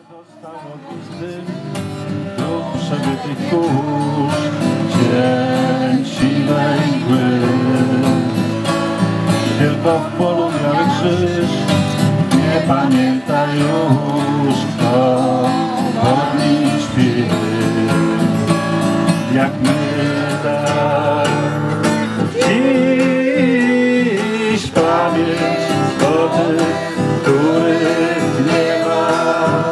Został ognisty do przebytych kurz, cień siwej mgły. Tylko w polu biały krzyż, nie pamięta już, kto pod nim śpi. Jak my tak dziś pamięć o tych, których nie ma.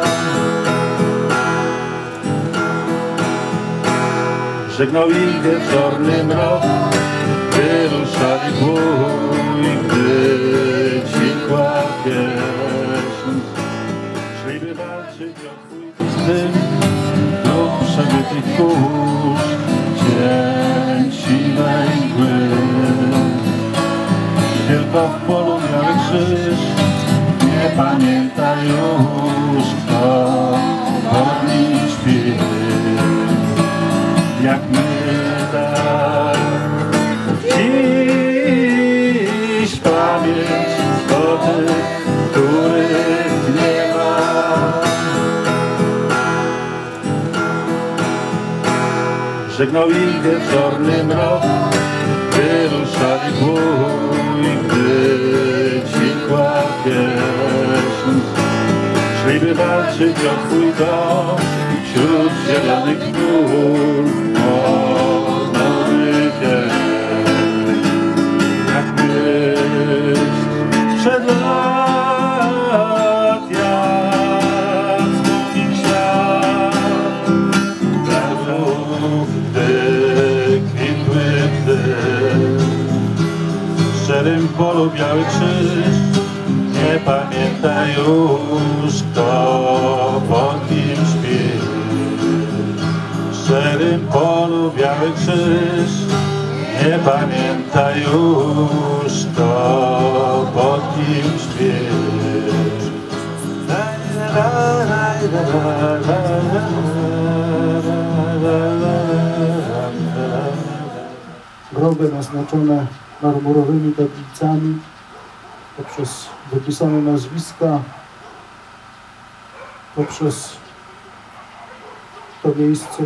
Żegnał ich wieczorny mrok, wyruszali w bój, gdy cichła pieśń. Szliby walczyć o twój dym, do przebytych kurz, cień siwej mgły. Tylko w polu biały krzyż, nie pamięta już, kto pod nim śpi. Jak my tak dziś pamięć o tych, których nie ma. Żegnał ich wieczorny mrok, wyruszali w bój, gdy cichła pieśń. Szliby walczyć o twój dom wśród zielonych gór. O nowy dzień, jak myśl przed lat, jak wspomnień świat. Gdy kwitły bzy, w szczerym polu biały krzyż, nie pamięta już, kto pod nim śpi. W szczerym polu biały krzyż, nie pamięta już, kto pod nim śpi. Groby naznaczone marmurowymi tablicami, poprzez wypisane nazwiska, poprzez to miejsce,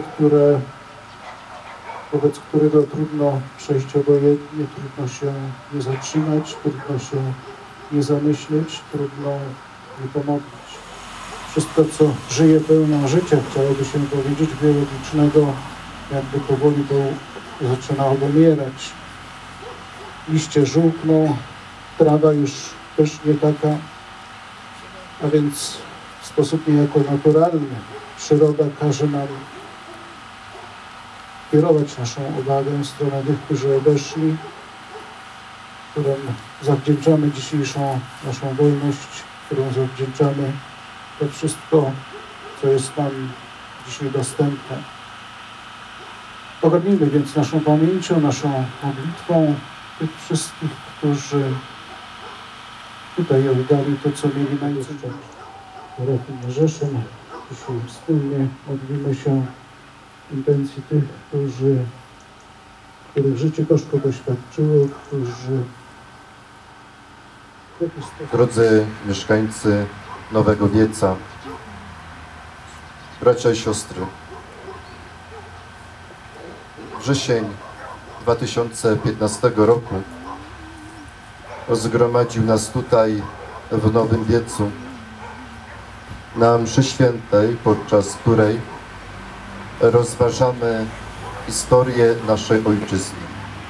wobec którego trudno przejść obojętnie, trudno się nie zatrzymać, trudno się nie zamyśleć, trudno nie pomodlić. Wszystko, co żyje pełną życia, chciałoby się powiedzieć, biologicznego, jakby powoli zaczyna odumierać. Liście żółkną, trawa już też nie taka, a więc w sposób niejako naturalny przyroda każe nam kierować naszą uwagę w stronę tych, którzy odeszli, którym zawdzięczamy dzisiejszą naszą wolność, którą zawdzięczamy to wszystko, co jest nam dzisiaj dostępne. Ogarnijmy więc naszą pamięcią, naszą modlitwą tych wszystkich, którzy tutaj oddali to, co mieli najcenniejsze. Parafii Rzeszyn. Dzisiaj wspólnie modlimy się intencji tych, których życie gorzko doświadczyło, którzy... Drodzy mieszkańcy Nowego Wieca, bracia i siostry, wrzesień 2015 roku zgromadził nas tutaj w Nowym Wiecu na mszy świętej, podczas której rozważamy historię naszej ojczyzny.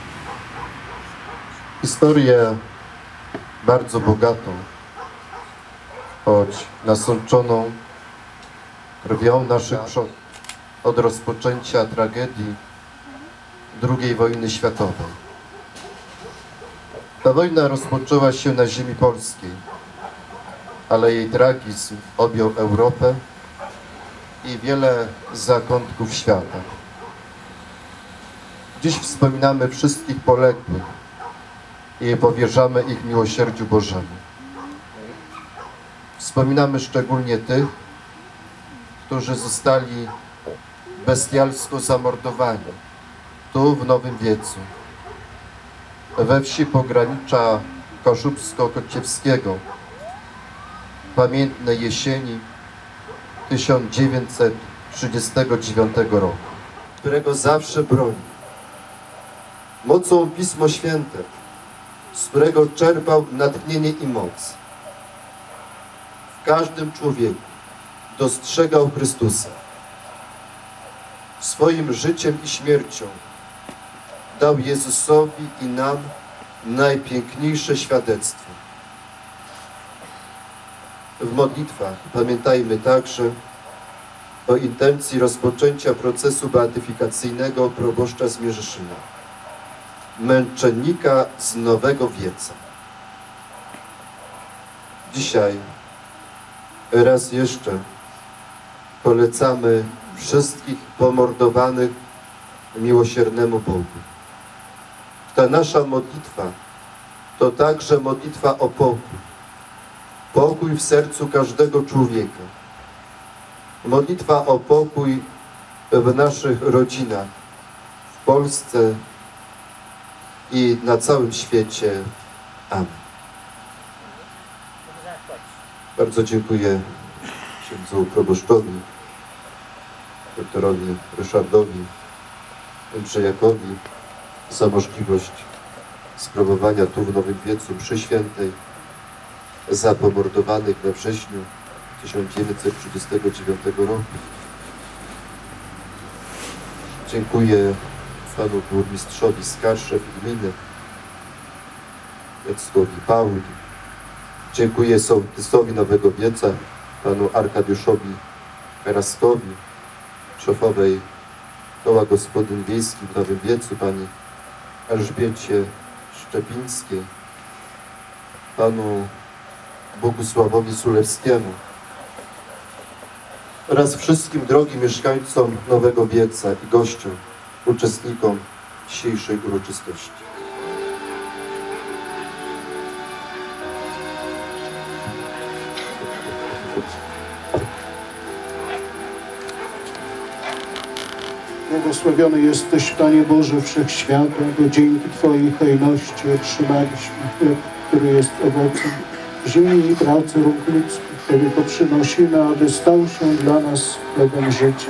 Historię bardzo bogatą, choć nasączoną krwią naszych przodków od rozpoczęcia tragedii II wojny światowej. Ta wojna rozpoczęła się na ziemi polskiej, ale jej tragizm objął Europę i wiele zakątków świata. Dziś wspominamy wszystkich poległych i powierzamy ich miłosierdziu Bożemu. Wspominamy szczególnie tych, którzy zostali bestialsko zamordowani tu w Nowym Wiecu, we wsi pogranicza Kaszubsko-Kociewskiego, pamiętnej jesieni 1939 roku, którego zawsze broni. Mocą Pismo Święte, z którego czerpał natchnienie i moc. W każdym człowieku dostrzegał Chrystusa. Swoim życiem i śmiercią dał Jezusowi i nam najpiękniejsze świadectwo. W modlitwach pamiętajmy także o intencji rozpoczęcia procesu beatyfikacyjnego proboszcza z Mierzyszyna, męczennika z Nowego Wieca. Dzisiaj raz jeszcze polecamy wszystkich pomordowanych miłosiernemu Bogu. Ta nasza modlitwa to także modlitwa o pokój. Pokój w sercu każdego człowieka. Modlitwa o pokój w naszych rodzinach, w Polsce i na całym świecie. Amen. Bardzo dziękuję księdzu proboszczowi, doktorowi Ryszardowi Jędrzejakowi za możliwość sprawowania tu w Nowym Wiecu mszy świętej za pomordowanych we wrześniu 1939 roku. Dziękuję panu burmistrzowi Skarszew gminy Jackowi Pauli. Dziękuję sołtysowi Nowego Wieca, panu Arkadiuszowi Karaskowi, szefowej Koła Gospodyń Wiejskich w Nowym Wiecu, pani Elżbiecie Szczepińskiej, panu Bogusławowi Sulewskiemu oraz wszystkim drogim mieszkańcom Nowego Wieca i gościom, uczestnikom dzisiejszej uroczystości. Błogosławiony jesteś, Panie Boże Wszechświata, bo dzięki Twojej hojności otrzymaliśmy chleb, który jest owocem ziemi i pracy rąk ludzkich. Tobie to przynosimy, aby stał się dla nas chlebem życia.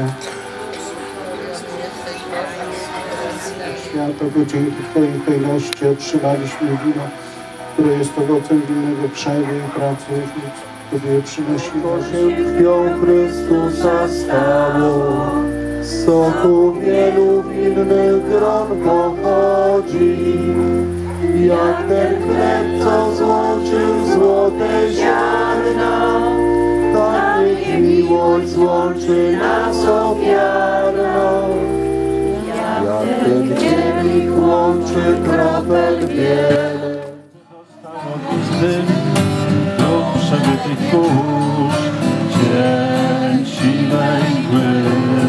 Świata, bo dzięki Twojej hojności otrzymaliśmy wino, które jest owocem winnego krzewu i pracy rąk ludzkich. Tobie je przynosimy. Krwią Chrystusa stało, z soku wielu winnych gron pochodzi, jak ten chleb, co złączył złote ziarna, tak niech miłość złączy nas ofiarną, jak ten kielich łączy kropel wiele. Zostało pustym do przebytych kurz, cień siwej mgły.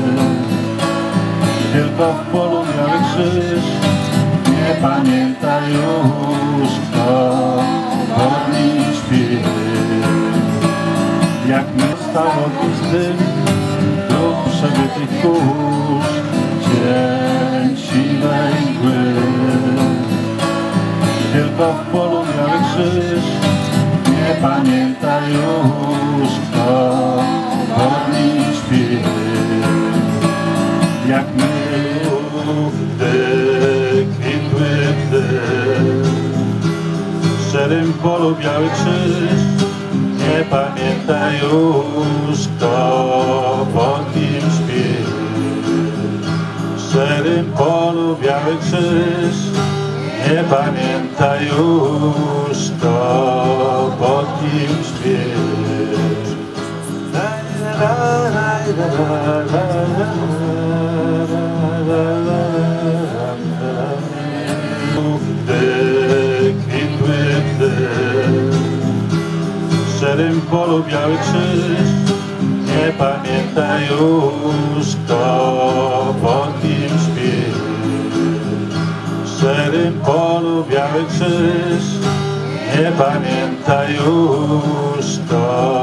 Tylko w polu biały krzyż, nie pamięta już kto pod nim śpi. Jak stało pustym do przebytych kurz, cień siwej mgły. Tylko w polu biały krzyż, nie pamięta już kto pod nim śpi. Jak my kwitły bdy, w szczerym polu biały krzyż, nie pamięta już kto pod nim śpi. W szczerym polu biały krzyż, nie pamięta już kto pod nim śpi. Gdy kwitły bdy, w szczerym polu biały krzyż, nie pamięta już kto pod nim śpi. W szczerym polu biały krzyż, nie pamięta już kto